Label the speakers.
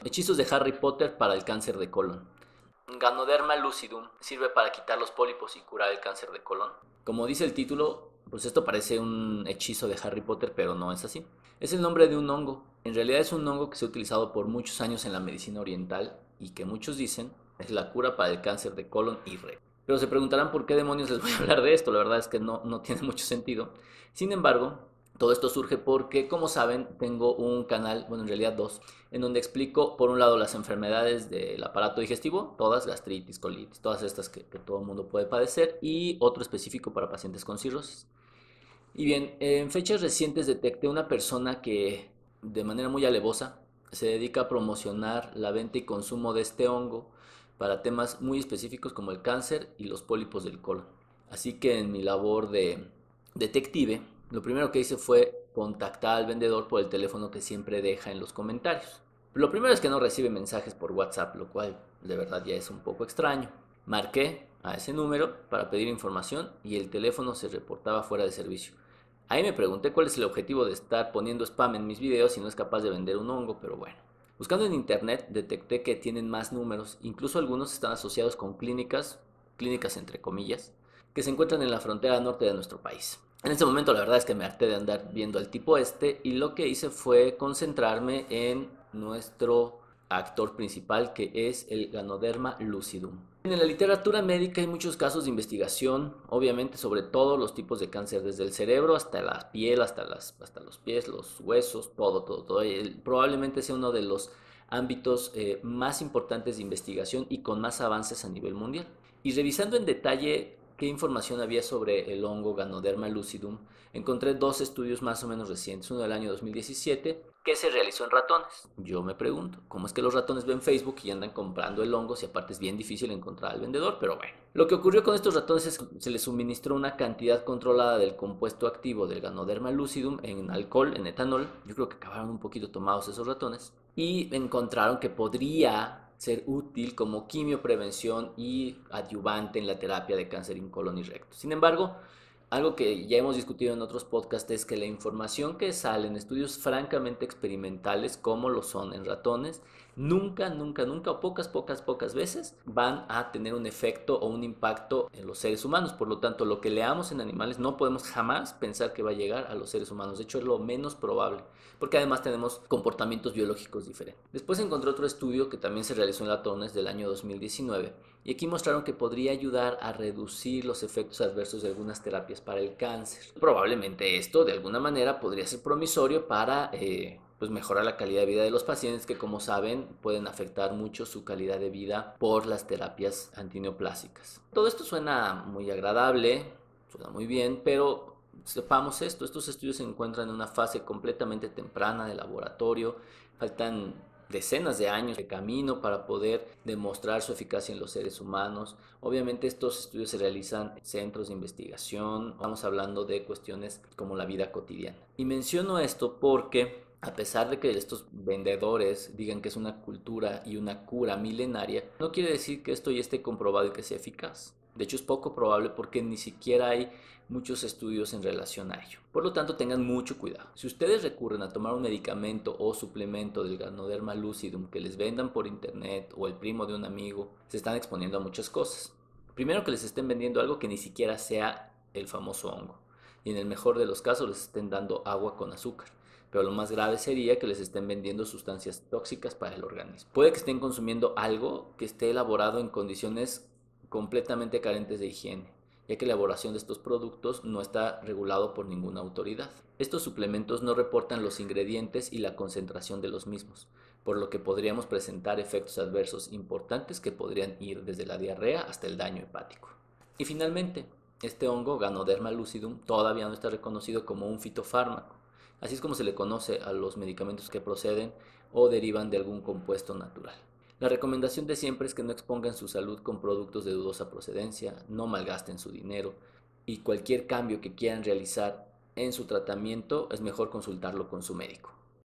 Speaker 1: Hechizos de Harry Potter para el cáncer de colon. Ganoderma lucidum sirve para quitar los pólipos y curar el cáncer de colon. Como dice el título, pues esto parece un hechizo de Harry Potter, pero no es así. Es el nombre de un hongo. En realidad es un hongo que se ha utilizado por muchos años en la medicina oriental y que muchos dicen es la cura para el cáncer de colon y recto. Pero se preguntarán por qué demonios les voy a hablar de esto. La verdad es que no tiene mucho sentido. Sin embargo, todo esto surge porque, como saben, tengo un canal, bueno, en realidad dos, en donde explico, por un lado, las enfermedades del aparato digestivo, todas, gastritis, colitis, todas estas que todo el mundo puede padecer, y otro específico para pacientes con cirrosis. Y bien, en fechas recientes detecté una persona que, de manera muy alevosa, se dedica a promocionar la venta y consumo de este hongo para temas muy específicos como el cáncer y los pólipos del colon. Así que en mi labor de detective, lo primero que hice fue contactar al vendedor por el teléfono que siempre deja en los comentarios. Lo primero es que no recibe mensajes por WhatsApp, lo cual de verdad ya es un poco extraño. Marqué a ese número para pedir información y el teléfono se reportaba fuera de servicio. Ahí me pregunté cuál es el objetivo de estar poniendo spam en mis videos si no es capaz de vender un hongo, pero bueno. Buscando en internet detecté que tienen más números, incluso algunos están asociados con clínicas entre comillas, que se encuentran en la frontera norte de nuestro país. En ese momento la verdad es que me harté de andar viendo al tipo este y lo que hice fue concentrarme en nuestro actor principal, que es el Ganoderma lucidum. En la literatura médica hay muchos casos de investigación, obviamente sobre todos los tipos de cáncer, desde el cerebro hasta la piel, hasta los pies, los huesos, todo. Probablemente sea uno de los ámbitos más importantes de investigación y con más avances a nivel mundial. Y revisando en detalle qué información había sobre el hongo Ganoderma lucidum, encontré dos estudios más o menos recientes, uno del año 2017 que se realizó en ratones. Yo me pregunto, ¿cómo es que los ratones ven Facebook y andan comprando el hongo si aparte es bien difícil encontrar al vendedor? Pero bueno, lo que ocurrió con estos ratones es que se les suministró una cantidad controlada del compuesto activo del Ganoderma lucidum en alcohol, en etanol. Yo creo que acabaron un poquito tomados esos ratones y encontraron que podría ser útil como quimioprevención y adyuvante en la terapia de cáncer en colon y recto. Sin embargo, algo que ya hemos discutido en otros podcasts es que la información que sale en estudios francamente experimentales, como lo son en ratones, nunca, o pocas veces van a tener un efecto o un impacto en los seres humanos. Por lo tanto, lo que leamos en animales no podemos jamás pensar que va a llegar a los seres humanos. De hecho, es lo menos probable, porque además tenemos comportamientos biológicos diferentes. Después encontré otro estudio que también se realizó en ratones del año 2019 y aquí mostraron que podría ayudar a reducir los efectos adversos de algunas terapias para el cáncer. Probablemente esto de alguna manera podría ser promisorio para pues mejorar la calidad de vida de los pacientes que, como saben, pueden afectar mucho su calidad de vida por las terapias antineoplásicas. Todo esto suena muy agradable, suena muy bien, pero sepamos esto, estos estudios se encuentran en una fase completamente temprana de laboratorio, faltan decenas de años de camino para poder demostrar su eficacia en los seres humanos. Obviamente estos estudios se realizan en centros de investigación, vamos hablando de cuestiones como la vida cotidiana. Y menciono esto porque a pesar de que estos vendedores digan que es una cultura y una cura milenaria, no quiere decir que esto ya esté comprobado y que sea eficaz. De hecho, es poco probable porque ni siquiera hay muchos estudios en relación a ello. Por lo tanto, tengan mucho cuidado. Si ustedes recurren a tomar un medicamento o suplemento del Ganoderma lucidum que les vendan por internet o el primo de un amigo, se están exponiendo a muchas cosas. Primero, que les estén vendiendo algo que ni siquiera sea el famoso hongo. Y en el mejor de los casos les estén dando agua con azúcar. Pero lo más grave sería que les estén vendiendo sustancias tóxicas para el organismo. Puede que estén consumiendo algo que esté elaborado en condiciones completamente carentes de higiene, ya que la elaboración de estos productos no está regulado por ninguna autoridad. Estos suplementos no reportan los ingredientes y la concentración de los mismos, por lo que podríamos presentar efectos adversos importantes que podrían ir desde la diarrea hasta el daño hepático. Y finalmente, este hongo Ganoderma lucidum todavía no está reconocido como un fitofármaco, así es como se le conoce a los medicamentos que proceden o derivan de algún compuesto natural. La recomendación de siempre es que no expongan su salud con productos de dudosa procedencia, no malgasten su dinero y cualquier cambio que quieran realizar en su tratamiento es mejor consultarlo con su médico.